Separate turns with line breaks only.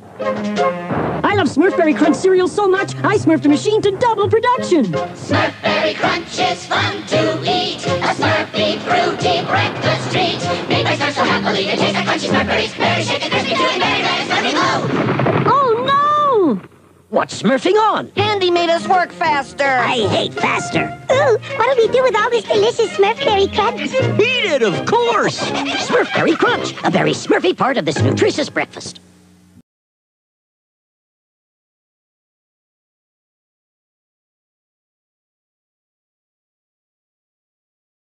I love Smurfberry Crunch cereal so much, I smurfed a machine to double production.
Smurfberry Crunch is fun to eat. A Smurfy fruity breakfast treat. Made by Smurfs so happily, they taste like crunchy Smurfberries. Very shaken, crispy, chewy, very, very Smurfy low.
Oh no!
What's smurfing on?
Andy made us work faster.
I hate faster. Ooh, what'll we do with all this delicious Smurfberry Crunch?
Eat it, of course! Smurfberry Crunch, a very Smurfy part of this nutritious breakfast.